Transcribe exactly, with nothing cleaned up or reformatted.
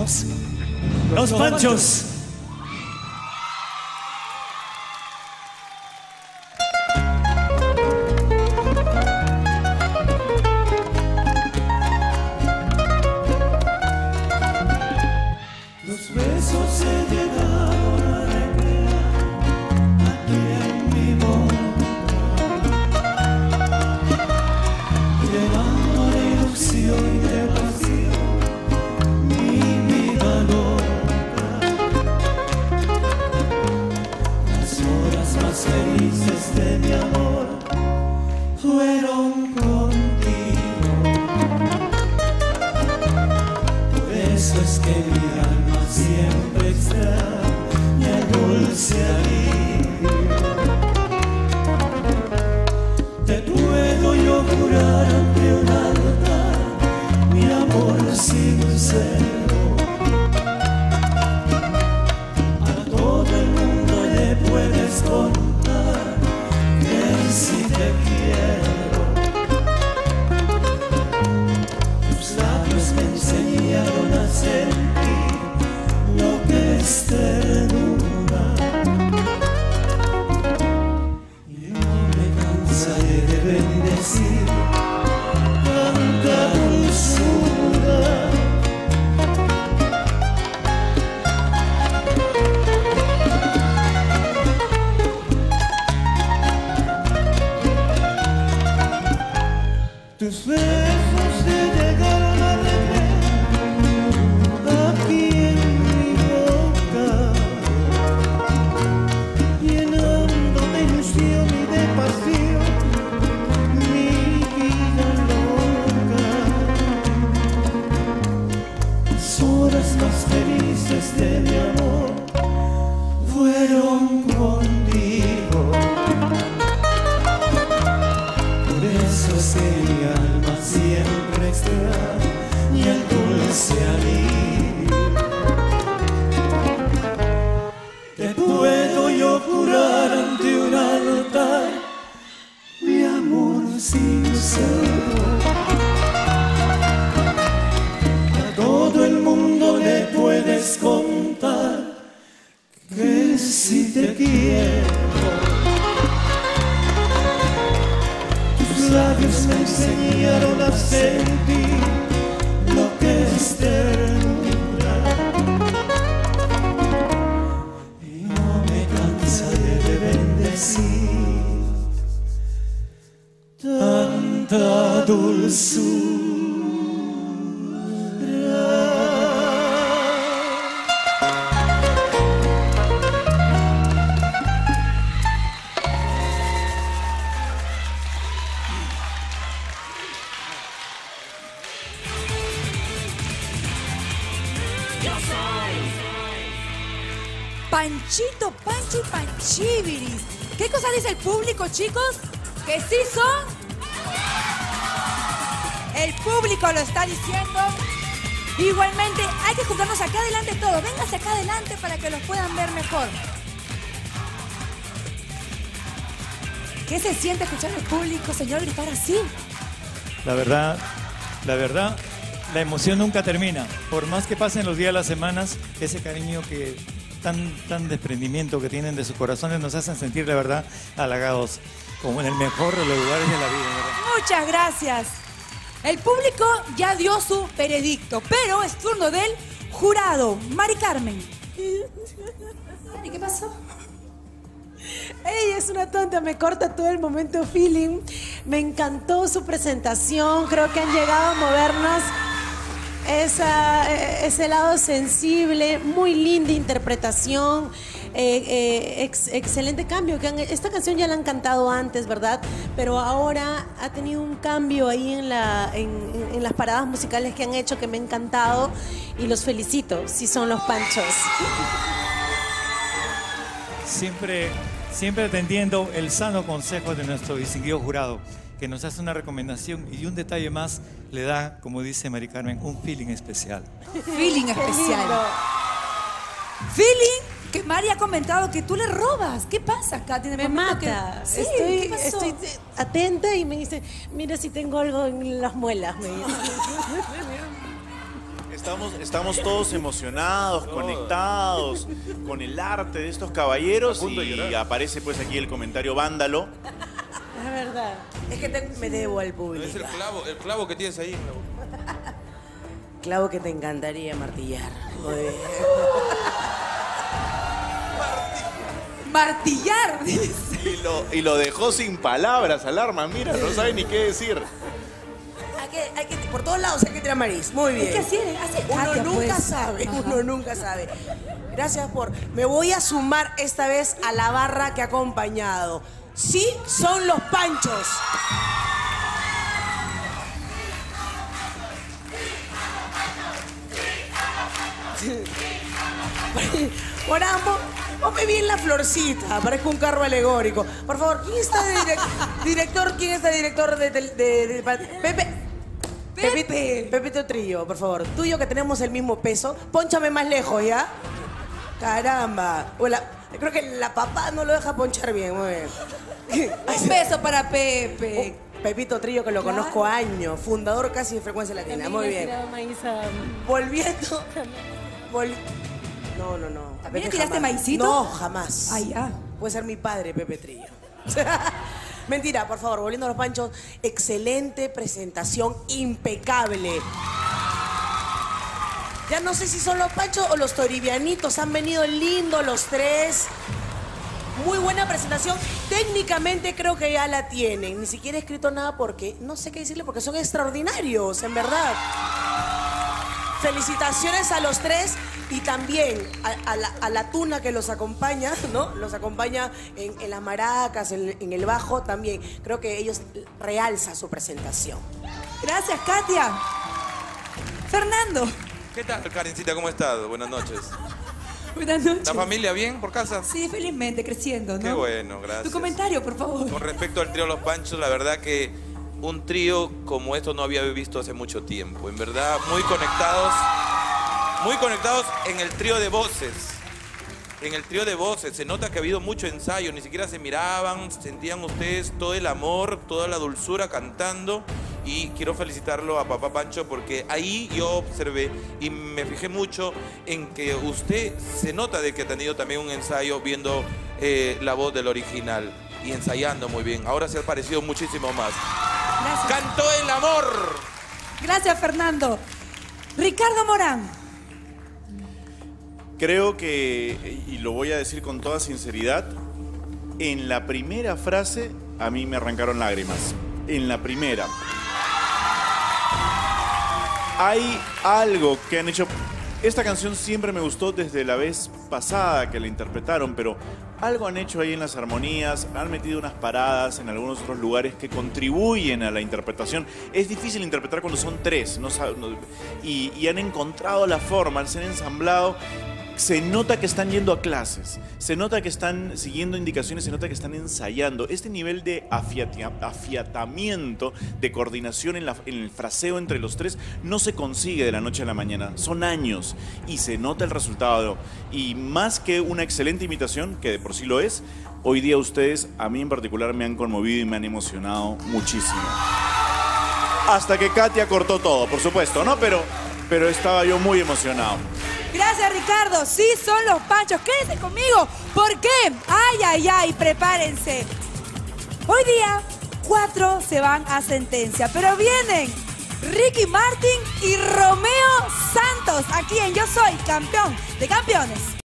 somos los Panchos. Los besos se llegaron a recrear aquí en mi boca, llenando de ilusión y de pasión mi vida loca. Las horas más felices de mi amor fueron contigo. Por eso es que mi alma siempre extraña el dulce alivio. Te puedo yo jurar ante un altar mi amor sincero. A todo el mundo le puedes contar que si te quiero. Tus labios me enseñaron a sentir lo que es ternura, y no me cansaré de bendecir tanta dulzura. Tus besos se llegaron a recrear aquí en mi boca, llenando de ilusión y de pasión mi vida loca. Las horas más felices de mi amor fueron contigo. Por eso es que mi alma siempre extraña el dulce alivio. Te puedo yo jurar ante un altar mi amor sincero. A todo el mundo le puedes contar que si te quiero. Tus labios me enseñaron a sentir lo que es ternura, y no me cansaré de bendecir tanta dulzura. Panchito, Panchi, Panchiviris. ¿Qué cosa dice el público, chicos? ¿Que sí son? El público lo está diciendo. Igualmente, hay que juntarnos acá adelante todos. Vénganse acá adelante para que los puedan ver mejor. ¿Qué se siente escuchar al público, señor, gritar así? La verdad, la verdad, la emoción nunca termina. Por más que pasen los días, las semanas, ese cariño que tan, tan desprendimiento que tienen de sus corazones nos hacen sentir, la verdad, halagados, como en el mejor de los lugares de la vida, ¿verdad? Muchas gracias. El público ya dio su veredicto, pero es turno del jurado. Mari Carmen. ¿Y qué pasó? Ella es una tonta, me corta todo el momento feeling. Me encantó su presentación, creo que han llegado a movernos esa, ese lado sensible, muy linda interpretación, eh, eh, ex, excelente cambio. Que han, esta canción ya la han cantado antes, ¿verdad? Pero ahora ha tenido un cambio ahí en, la, en, en las paradas musicales que han hecho que me ha encantado y los felicito, si son los Panchos. Siempre, siempre atendiendo el sano consejo de nuestro distinguido jurado, que nos hace una recomendación y un detalle más le da, como dice Mari Carmen, un feeling especial. Feeling especial. Feeling que Mari ha comentado que tú le robas. ¿Qué pasa, Katy? Me mata. Que... Sí, estoy, ¿qué pasó? estoy atenta y me dice, mira si tengo algo en las muelas. Me dice. Estamos, estamos todos emocionados, conectados con el arte de estos caballeros y aparece pues aquí el comentario vándalo. Es verdad. Es que te- me debo al público. Es el clavo, el clavo que tienes ahí. Clavo que te encantaría martillar. Muy bien. Martillar. Y lo, y lo dejó sin palabras, Alarma, mira, no sabe ni qué decir. Hay que, hay que, por todos lados hay que tirar maíz. Muy bien. Es que así es, así es Uno Katia, nunca pues. sabe, Ajá. uno nunca sabe. Gracias por... Me voy a sumar esta vez a la barra que ha acompañado. Sí, son los Panchos. Por ambos, ponme bien la florcita, parezco un carro alegórico. Por favor, ¿quién está de direc- director? ¿Quién está de director de, de- de- de- Pepe? Pepe. Pepito Trillo, por favor. Tú y yo que tenemos el mismo peso, pónchame más lejos, ¿ya? Caramba. O la- creo que la papá no lo deja ponchar bien, muy bien. Un beso para Pepe. Pepito Trillo, que lo Claro. conozco años, fundador casi de Frecuencia Latina. Muy bien. Volviendo. vol- No, no, no. A ¿También Pepe tiraste jamás. maicito? No, jamás. Ah, ya. Puede ser mi padre, Pepe Trillo. Mentira, por favor, volviendo a los Panchos. Excelente presentación, impecable. Ya no sé si son los Panchos o los Toribianitos. Han venido lindos los tres. Muy buena presentación. Técnicamente creo que ya la tienen. Ni siquiera he escrito nada porque no sé qué decirle porque son extraordinarios, en verdad. Felicitaciones a los tres y también a, a la, a la tuna que los acompaña, ¿no? Los acompaña en, en las maracas, en, en el bajo también. Creo que ellos realzan su presentación. Gracias, Katia. Fernando. ¿Qué tal, Karencita? ¿Cómo estás? Buenas noches. Buenas noches. ¿La familia bien por casa? Sí, felizmente, creciendo, ¿no? Qué bueno, gracias. Tu comentario, por favor. Con respecto al trío Los Panchos, la verdad que un trío como esto no había visto hace mucho tiempo. En verdad, muy conectados, muy conectados en el trío de voces. En el trío de voces se nota que ha habido mucho ensayo, ni siquiera se miraban, sentían ustedes todo el amor, toda la dulzura cantando. Y quiero felicitarlo a Papá Pancho porque ahí yo observé y me fijé mucho en que usted se nota de que ha tenido también un ensayo viendo eh, la voz del original y ensayando muy bien. Ahora se ha parecido muchísimo más. Gracias. ¡Cantó el amor! Gracias, Fernando. Ricardo Morán. Creo que, y lo voy a decir con toda sinceridad, en la primera frase a mí me arrancaron lágrimas. En la primera. Hay algo que han hecho... Esta canción siempre me gustó desde la vez pasada que la interpretaron, pero algo han hecho ahí en las armonías, han metido unas paradas en algunos otros lugares que contribuyen a la interpretación. Es difícil interpretar cuando son tres, no, sab- no- y, y han encontrado la forma, al ser ensamblado. Se nota que están yendo a clases, se nota que están siguiendo indicaciones, se nota que están ensayando. Este nivel de afiatia- afiatamiento, de coordinación en, la- en el fraseo entre los tres, no se consigue de la noche a la mañana. Son años y se nota el resultado. Y más que una excelente imitación, que de por sí lo es, hoy día ustedes, a mí en particular, me han conmovido y me han emocionado muchísimo. Hasta que Katia cortó todo, por supuesto, ¿no? Pero, pero estaba yo muy emocionado. Gracias, Ricardo. Sí, son los Panchos. Quédense conmigo. ¿Por qué? Ay, ay, ay, prepárense. Hoy día, cuatro se van a sentencia, pero vienen Ricky Martin y Romeo Santos, aquí en Yo Soy Campeón de Campeones.